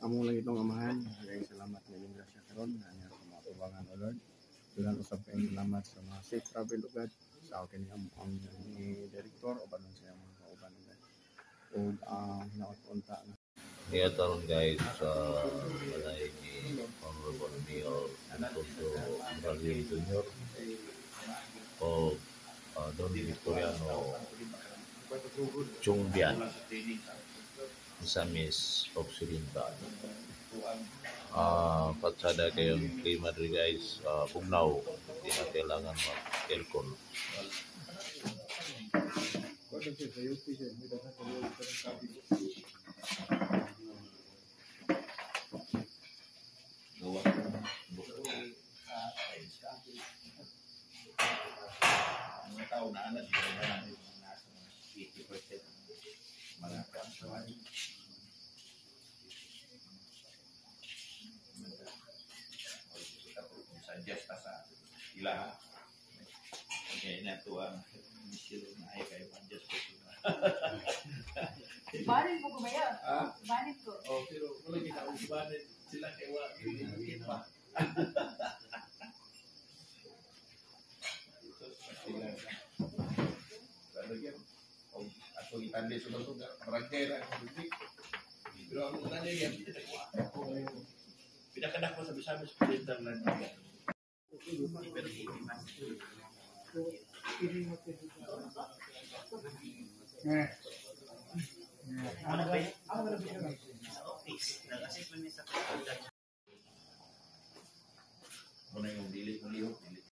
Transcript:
Amo lang itong amahan, kaya salamat na yung grasya karon nga niya sa mga tubangan o Lord. Bilang usap kayong salamat sa mga safe travel ugad sa akin ang ni director o banon siya mga kauban ugad. O naunta na. Kaya taron guys sa balay ni Honorable Mayor Antonio Brazil Jr. o Don Victoriano Chungbian sa Miss Occidental. Patsada kayong klima rin guys, bugnaw, hindi na kailangan mag-aircon. Mga tao na anak dito na nasa 80% mga kasawan. Suggest sa ila. Kaya na ito ang misilo na ay kayo suggest ko. Banin ko kumaya. Banin ko. Oh, pero wala kita ubanin sila kay wa pa. Lagyan o ato itande sa lugar parangkera pero ang una niya yan pinakadak ko sa Misamis Occidental na niya. Muna yung dilit ng lihok, dilit